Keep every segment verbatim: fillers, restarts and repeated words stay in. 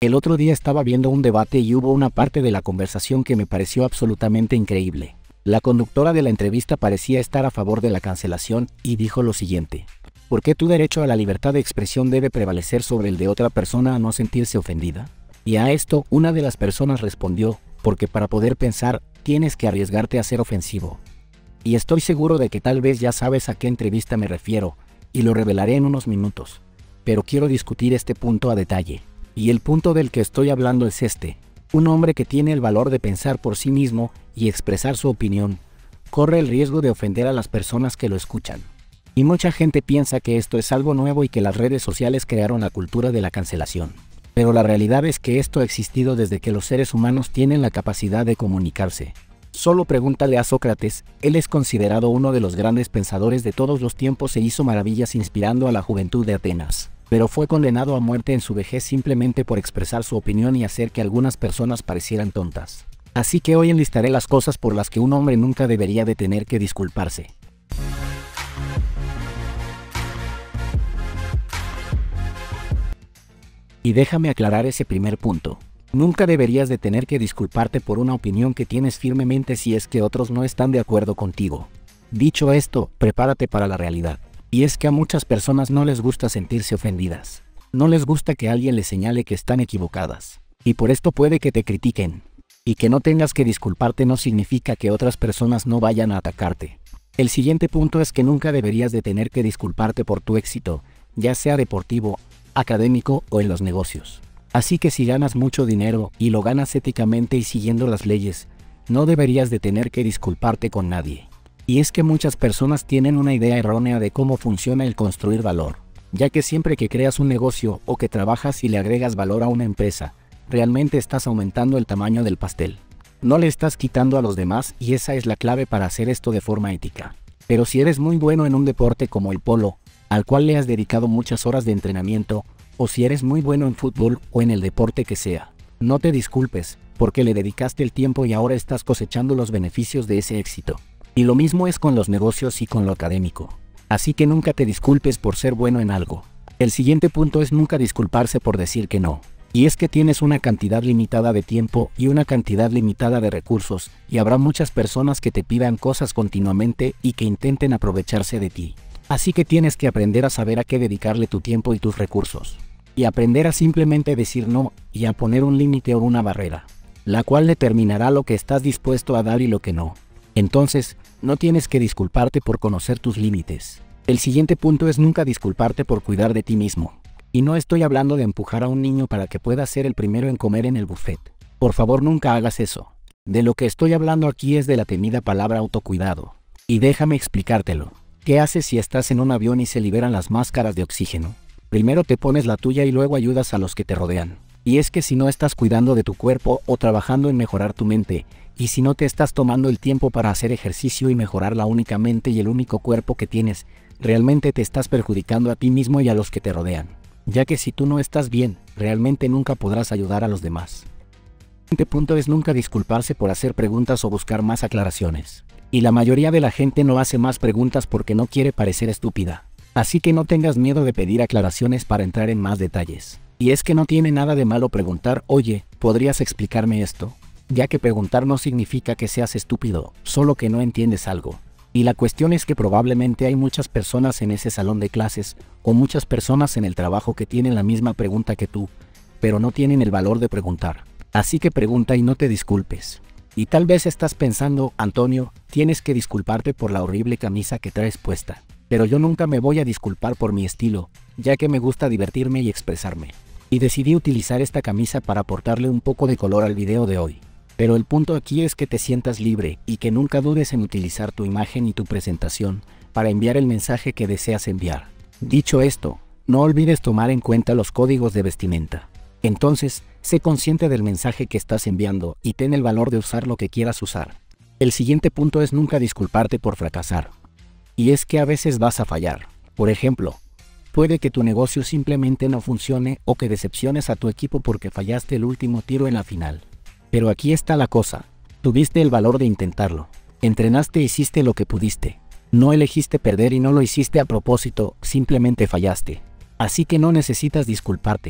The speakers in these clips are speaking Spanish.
El otro día estaba viendo un debate y hubo una parte de la conversación que me pareció absolutamente increíble. La conductora de la entrevista parecía estar a favor de la cancelación y dijo lo siguiente: ¿por qué tu derecho a la libertad de expresión debe prevalecer sobre el de otra persona a no sentirse ofendida? Y a esto una de las personas respondió: porque para poder pensar, tienes que arriesgarte a ser ofensivo. Y estoy seguro de que tal vez ya sabes a qué entrevista me refiero, y lo revelaré en unos minutos. Pero quiero discutir este punto a detalle. Y el punto del que estoy hablando es este: un hombre que tiene el valor de pensar por sí mismo y expresar su opinión, corre el riesgo de ofender a las personas que lo escuchan. Y mucha gente piensa que esto es algo nuevo y que las redes sociales crearon la cultura de la cancelación. Pero la realidad es que esto ha existido desde que los seres humanos tienen la capacidad de comunicarse. Solo pregúntale a Sócrates, él es considerado uno de los grandes pensadores de todos los tiempos e hizo maravillas inspirando a la juventud de Atenas. Pero fue condenado a muerte en su vejez simplemente por expresar su opinión y hacer que algunas personas parecieran tontas. Así que hoy enlistaré las cosas por las que un hombre nunca debería de tener que disculparse. Y déjame aclarar ese primer punto. Nunca deberías de tener que disculparte por una opinión que tienes firmemente si es que otros no están de acuerdo contigo. Dicho esto, prepárate para la realidad. Y es que a muchas personas no les gusta sentirse ofendidas. No les gusta que alguien les señale que están equivocadas. Y por esto puede que te critiquen. Y que no tengas que disculparte no significa que otras personas no vayan a atacarte. El siguiente punto es que nunca deberías de tener que disculparte por tu éxito, ya sea deportivo, académico o en los negocios. Así que si ganas mucho dinero y lo ganas éticamente y siguiendo las leyes, no deberías de tener que disculparte con nadie. Y es que muchas personas tienen una idea errónea de cómo funciona el construir valor, ya que siempre que creas un negocio o que trabajas y le agregas valor a una empresa, realmente estás aumentando el tamaño del pastel. No le estás quitando a los demás y esa es la clave para hacer esto de forma ética. Pero si eres muy bueno en un deporte como el polo, al cual le has dedicado muchas horas de entrenamiento, o si eres muy bueno en fútbol o en el deporte que sea, no te disculpes, porque le dedicaste el tiempo y ahora estás cosechando los beneficios de ese éxito. Y lo mismo es con los negocios y con lo académico. Así que nunca te disculpes por ser bueno en algo. El siguiente punto es nunca disculparse por decir que no. Y es que tienes una cantidad limitada de tiempo y una cantidad limitada de recursos, y habrá muchas personas que te pidan cosas continuamente y que intenten aprovecharse de ti. Así que tienes que aprender a saber a qué dedicarle tu tiempo y tus recursos. Y aprender a simplemente decir no y a poner un límite o una barrera, la cual determinará lo que estás dispuesto a dar y lo que no. Entonces, no tienes que disculparte por conocer tus límites. El siguiente punto es nunca disculparte por cuidar de ti mismo. Y no estoy hablando de empujar a un niño para que pueda ser el primero en comer en el buffet. Por favor, nunca hagas eso. De lo que estoy hablando aquí es de la temida palabra autocuidado. Y déjame explicártelo. ¿Qué haces si estás en un avión y se liberan las máscaras de oxígeno? Primero te pones la tuya y luego ayudas a los que te rodean. Y es que si no estás cuidando de tu cuerpo o trabajando en mejorar tu mente, y si no te estás tomando el tiempo para hacer ejercicio y mejorar la única mente y el único cuerpo que tienes, realmente te estás perjudicando a ti mismo y a los que te rodean. Ya que si tú no estás bien, realmente nunca podrás ayudar a los demás. El siguiente punto es nunca disculparse por hacer preguntas o buscar más aclaraciones. Y la mayoría de la gente no hace más preguntas porque no quiere parecer estúpida. Así que no tengas miedo de pedir aclaraciones para entrar en más detalles. Y es que no tiene nada de malo preguntar: oye, ¿podrías explicarme esto? Ya que preguntar no significa que seas estúpido, solo que no entiendes algo. Y la cuestión es que probablemente hay muchas personas en ese salón de clases, o muchas personas en el trabajo que tienen la misma pregunta que tú, pero no tienen el valor de preguntar. Así que pregunta y no te disculpes. Y tal vez estás pensando: Antonio, tienes que disculparte por la horrible camisa que traes puesta. Pero yo nunca me voy a disculpar por mi estilo, ya que me gusta divertirme y expresarme. Y decidí utilizar esta camisa para aportarle un poco de color al video de hoy. Pero el punto aquí es que te sientas libre y que nunca dudes en utilizar tu imagen y tu presentación para enviar el mensaje que deseas enviar. Dicho esto, no olvides tomar en cuenta los códigos de vestimenta. Entonces, sé consciente del mensaje que estás enviando y ten el valor de usar lo que quieras usar. El siguiente punto es nunca disculparte por fracasar. Y es que a veces vas a fallar. Por ejemplo, puede que tu negocio simplemente no funcione o que decepciones a tu equipo porque fallaste el último tiro en la final. Pero aquí está la cosa. Tuviste el valor de intentarlo. Entrenaste e hiciste lo que pudiste. No elegiste perder y no lo hiciste a propósito, simplemente fallaste. Así que no necesitas disculparte.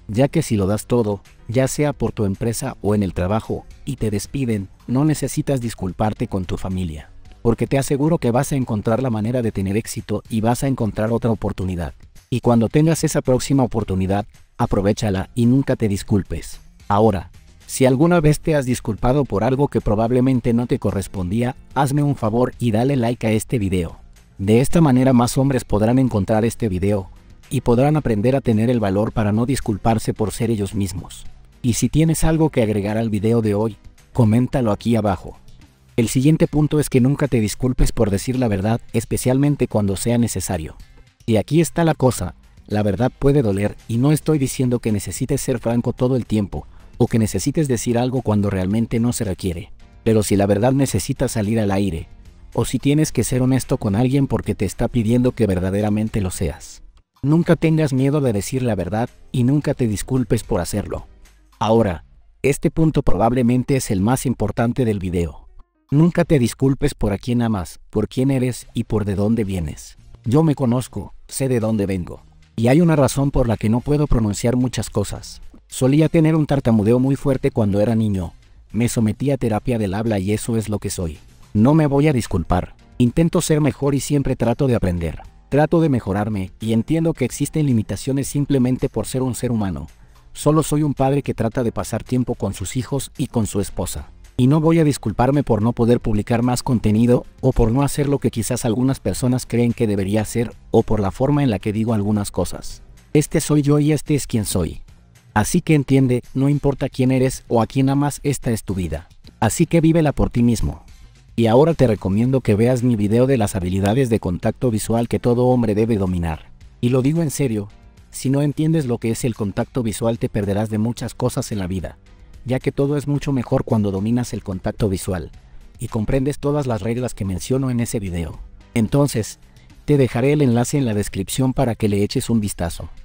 ya que si lo das todo, ya sea por tu empresa o en el trabajo, y te despiden, no necesitas disculparte con tu familia, porque te aseguro que vas a encontrar la manera de tener éxito y vas a encontrar otra oportunidad. Y cuando tengas esa próxima oportunidad, aprovéchala y nunca te disculpes. Ahora, si alguna vez te has disculpado por algo que probablemente no te correspondía, hazme un favor y dale like a este video. De esta manera más hombres podrán encontrar este video y podrán aprender a tener el valor para no disculparse por ser ellos mismos. Y si tienes algo que agregar al video de hoy, coméntalo aquí abajo. El siguiente punto es que nunca te disculpes por decir la verdad, especialmente cuando sea necesario. Y aquí está la cosa, la verdad puede doler y no estoy diciendo que necesites ser franco todo el tiempo, o que necesites decir algo cuando realmente no se requiere. Pero si la verdad necesita salir al aire, o si tienes que ser honesto con alguien porque te está pidiendo que verdaderamente lo seas, nunca tengas miedo de decir la verdad y nunca te disculpes por hacerlo. Ahora, este punto probablemente es el más importante del video. Nunca te disculpes por a quién amas, por quién eres y por de dónde vienes. Yo me conozco, sé de dónde vengo. Y hay una razón por la que no puedo pronunciar muchas cosas. Solía tener un tartamudeo muy fuerte cuando era niño. Me sometí a terapia del habla y eso es lo que soy. No me voy a disculpar. Intento ser mejor y siempre trato de aprender. Trato de mejorarme y entiendo que existen limitaciones simplemente por ser un ser humano. Solo soy un padre que trata de pasar tiempo con sus hijos y con su esposa. Y no voy a disculparme por no poder publicar más contenido, o por no hacer lo que quizás algunas personas creen que debería hacer, o por la forma en la que digo algunas cosas. Este soy yo y este es quien soy. Así que entiende, no importa quién eres o a quién amas, esta es tu vida. Así que vívela por ti mismo. Y ahora te recomiendo que veas mi video de las habilidades de contacto visual que todo hombre debe dominar. Y lo digo en serio, si no entiendes lo que es el contacto visual te perderás de muchas cosas en la vida, ya que todo es mucho mejor cuando dominas el contacto visual y comprendes todas las reglas que menciono en ese video. Entonces, te dejaré el enlace en la descripción para que le eches un vistazo.